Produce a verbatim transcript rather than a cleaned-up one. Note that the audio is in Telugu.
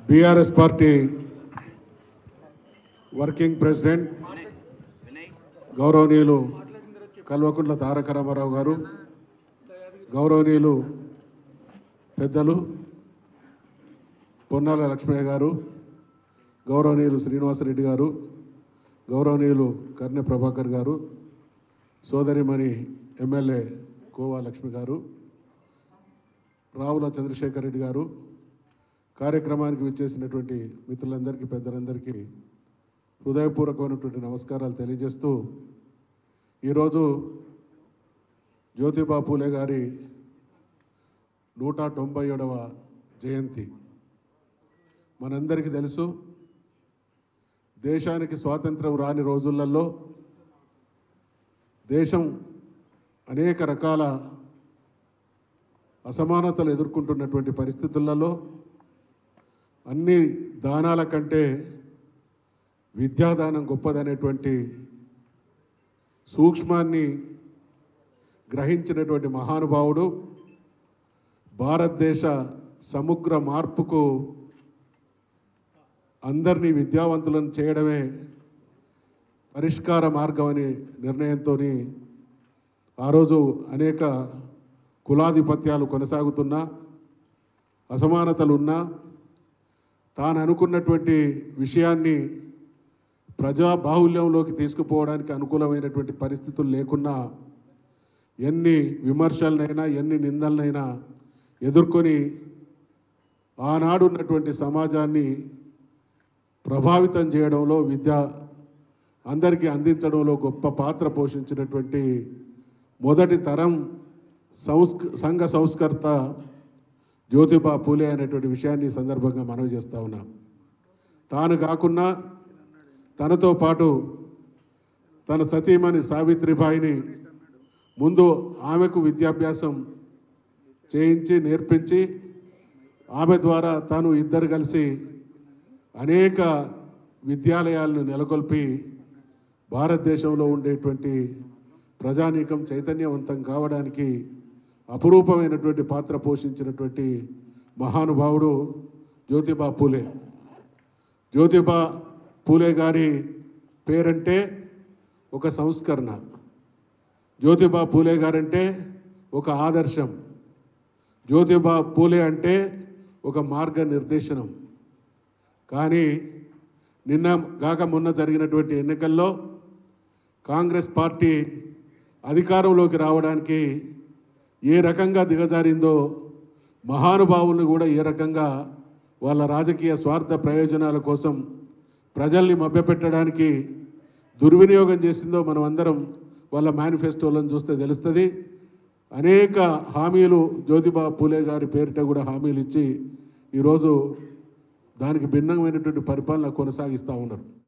బీఆర్ఎస్ పార్టీ వర్కింగ్ ప్రెసిడెంట్ గౌరవనీయులు కల్వకుంట్ల తారక రామారావు గారు, గౌరవనీయులు పెద్దలు పొన్నాల లక్ష్మయ్య గారు, గౌరవనీయులు శ్రీనివాసరెడ్డి గారు, గౌరవనీయులు కర్ణె ప్రభాకర్ గారు, సోదరిమణి ఎమ్మెల్యే కోవా లక్ష్మి గారు, రావుల చంద్రశేఖర్ రెడ్డి గారు, కార్యక్రమానికి విచ్చేసినటువంటి మిత్రులందరికీ పెద్దలందరికీ హృదయపూర్వకమైనటువంటి నమస్కారాలు తెలియజేస్తూ, ఈరోజు జ్యోతిబా పూలే గారి నూట తొంభై ఏడవ జయంతి. మనందరికీ తెలుసు, దేశానికి స్వాతంత్రం రాని రోజులలో దేశం అనేక రకాల అసమానతలు ఎదుర్కొంటున్నటువంటి పరిస్థితులలో అన్ని దానాల కంటే విద్యాదానం గొప్పదనేటువంటి సూక్ష్మాన్ని గ్రహించినటువంటి మహానుభావుడు, భారతదేశ సమగ్ర మార్పుకు అందరినీ విద్యావంతులను చేయడమే పరిష్కార మార్గం అనే నిర్ణయంతో ఆ రోజు అనేక కులాధిపత్యాలు కొనసాగుతున్నా, అసమానతలున్నా, తాను అనుకున్నటువంటి విషయాన్ని ప్రజా బాహుల్యంలోకి తీసుకుపోవడానికి అనుకూలమైనటువంటి పరిస్థితులు లేకున్నా ఎన్ని విమర్శలనైనా ఎన్ని నిందలనైనా ఎదుర్కొని ఆనాడు ఉన్నటువంటి సమాజాన్ని ప్రభావితం చేయడంలో, విద్య అందరికీ అందించడంలో గొప్ప పాత్ర పోషించినటువంటి మొదటి తరం సంస్క సంఘ సంస్కర్త జ్యోతిబా పూలే అనేటువంటి విషయాన్ని ఈ సందర్భంగా మనవి చేస్తూ ఉన్నాం. తాను కాకుండా తనతో పాటు తన సతీమణి సావిత్రిబాయిని ముందు ఆమెకు విద్యాభ్యాసం చేయించి నేర్పించి ఆమె ద్వారా తాను ఇద్దరు కలిసి అనేక విద్యాలయాలను నెలకొల్పి భారతదేశంలో ఉండేటువంటి ప్రజానీకం చైతన్యవంతం కావడానికి అపురూపమైనటువంటి పాత్ర పోషించినటువంటి మహానుభావుడు జ్యోతిబా పూలే. జ్యోతిబా పూలే గారి పేరంటే ఒక సంస్కరణ, జ్యోతిబా పూలే గారంటే ఒక ఆదర్శం, జ్యోతిబా పూలే అంటే ఒక మార్గనిర్దేశనం. కానీ నిన్న గాక మొన్న జరిగినటువంటి ఎన్నికల్లో కాంగ్రెస్ పార్టీ అధికారంలోకి రావడానికి ఏ రకంగా దిగజారిందో, మహానుభావులను కూడా ఏ రకంగా వాళ్ళ రాజకీయ స్వార్థ ప్రయోజనాల కోసం ప్రజల్ని మభ్యపెట్టడానికి దుర్వినియోగం చేసిందో మనం అందరం వాళ్ళ మేనిఫెస్టోలను చూస్తే తెలుస్తుంది. అనేక హామీలు జ్యోతిబా పూలే గారి పేరిట కూడా హామీలు ఇచ్చి ఈరోజు దానికి భిన్నమైనటువంటి పరిపాలన కొనసాగిస్తూ ఉన్నారు.